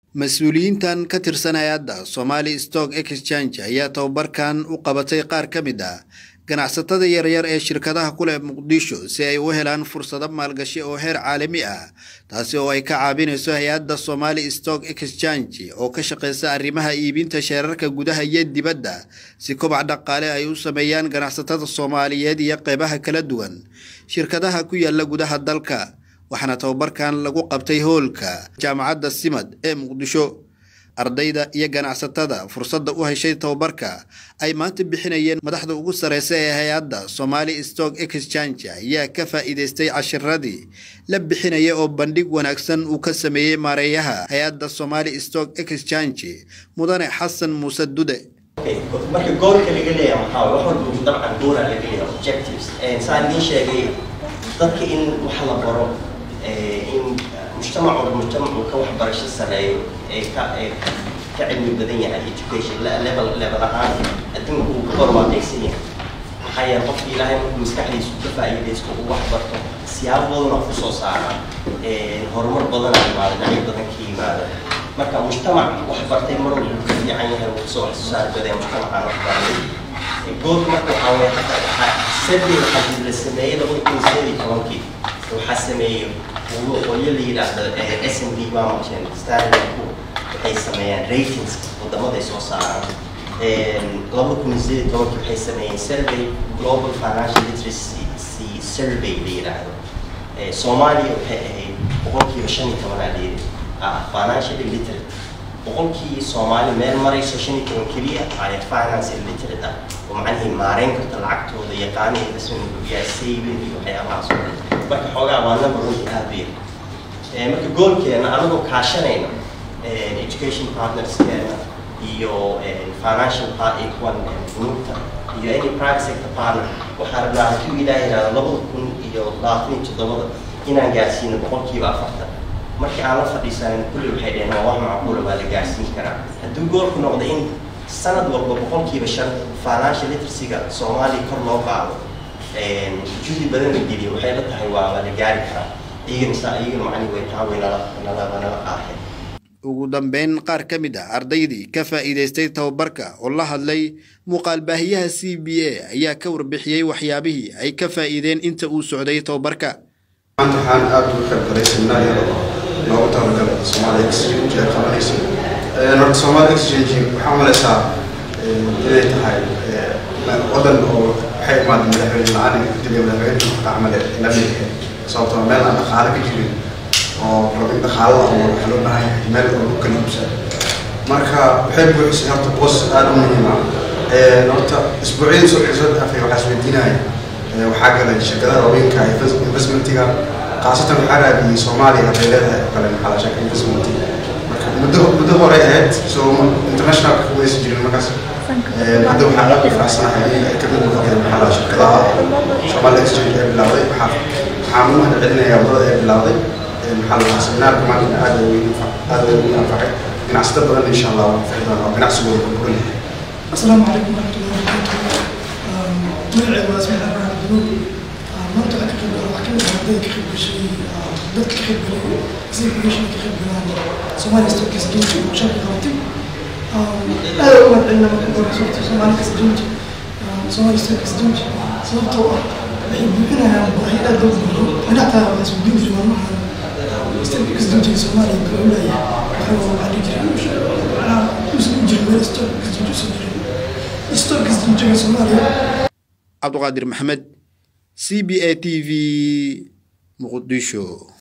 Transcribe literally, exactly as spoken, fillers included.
مسؤوليintan ka tirsan hay'adda Somali Stock Exchange ayaa tababarkan u qabatay qaar ka mid ah ganacsatada yaryar ee shirkadaha ku leh Muqdisho si ay u helaan fursado maalgashi oo heer caalami ah taasi oo ay ka caawinayso hay'adda Somali Stock Exchange oo ka shaqeysa arrimaha iibinta shareerka gudaha iyo dibadda si kobac dhaqaale ay u sameeyaan ganacsatada Soomaaliyeed iyo qaybaha kala duwan shirkadaha ku yaala gudaha dalka waxana tababarkan lagu qabtay hoolka jaamacadda Simad ee Muqdisho ardayda iyo ganacsatada fursadda u heshay tababarka ay maanta bixinayeen madaxda ugu sareysa ee hay'adda Somali Stock Exchange ayaa ka faa'iideystay cashiradii la bixinaya oo bandhig wanaagsan uu ka sameeyay maareeyaha hay'adda Somali Stock Exchange mudane Xasan Muuse Dude marka goolka laga leeyahay waxa wax walba dabcan goora laga leeyahay objectives ee saadin sheegay dadka in wax la baro in mujtamac oo mujtamac ka wax barasho sareeyo ee ka ka cilmi badan yahay education level level ahaan adduunka uu ka barwaaqaysan yahay waxay qof ilaahay maskaxdiisu ka faa'iideysto oo wax barto siyaabo badan oo soo saara ee horumar badan ay maalinay badan ka yimaado marka mujtamac wax bartay mar walba ka fiican yahay oo soo saar badan mujtamac aan wax bartay gool marka waxa weeye xataa saddex xadid la sameeyay laba kun iyo siddeed iyo tobankii waxa sameeyay ويلي إلى إس إم بي ماركين ستارت waxay sameeyaan ratings wadamada ay soo saaraan ee laba kun iyo siddeed iyo toban waxay sameeyeen survey global financial literacy survey leeyahay ee Soomaaliya waxay ahayd boqolkiiba shan iyo toban aaliyay ah financial literate boqolkiiba Soomaali meel marayso shan iyo toban kaliya ay financial literate ah oo macnaheedu maareyn karta lacagtooda yaqaan investment iyo saving iyo waxyaabahaas marka xogaa waa number one aad ee marka goolkeena anagoo kaashanayna ee education partners keena iyo financial partner kuwan nugta iyo any private sector partner waxaan rabnaa inuu ilaahay laba kun iyo labaatan iyo toddoba inaan gaarsiino boqolkiiba afartan markii aan la fadhiisanay kulli waxay dhaheen waa wax macquul ah la gaarsiin karaa hadduu goolku noqdo in sanad walba boqolkiiba shan financial literacy-ga Soomaaliya kor loo qaado ee juhdi badan la geliyo waxay la tahay waa la gaari karaa iyagana saa iyagana macni way taawinala nala nala aaxay ugu dambeyn qaar ka mid ah ardaydii ka faa'iideystay tababarka oo la hadlay muuqaal baahiyaha C B A ayaa ka warbixiyay waxyaabihii ay ka faa'iideen inta uu socday tababarka waxaan aad u khibray seminaarka loogu talagalay Somali Exchange ee qabanaysa ee North Somali Exchange waxaa malaysaa inay tahay wadan oo waxay maad madaxweyne la'aan kadib madaxweyne تعمل لميك صوت مال أنا خالك جري أو ربنا خالق أو حلونا هاي مال أو كلام سهل مركا بحب يصير تبص أنا مهمة نقطة أسبوعين سوق حسد في وحسب الديناي وحاجة للشركات روين كاي إنفستمنتيها خاصة الحالة بسوماليا بلادها قلنا على شكل إنفستمنتي مركا مده مده وريات سو انترناشنال كويس جري المكاسب هذا وحالات في أحسن حاجة كمان مفكر محل شركة شمال إكسشينج بلاوي بحاف حامون هذا عندنا يا ولد بلاوي محل سمنار كمان هذا وينفع هذا وينفع بنحسب بدنا إن شاء الله بنحسب كل السلام عليكم ورحمة الله وبركاته مرعي واسمي أنا بنود مرت أكيد أكيد هذا كخيب شيء ضد كخيب زي بيش كخيب سومالي ستوك إكسشينج وشركة غلطي هذا هو عندنا مقدار صوت سومالي إكسشينج سومالي ستوك إكسشينج صوته بحبنا وهي أدوز أنا أعتبر اسم بيوز وما ستوك إكسشينج سومالي بقول لي هو على جريمش أنا مسلم جريمة ستوك إكسشينج سومالي ستوك إكسشينج سومالي عبد القادر محمد C B A T V مقدشو.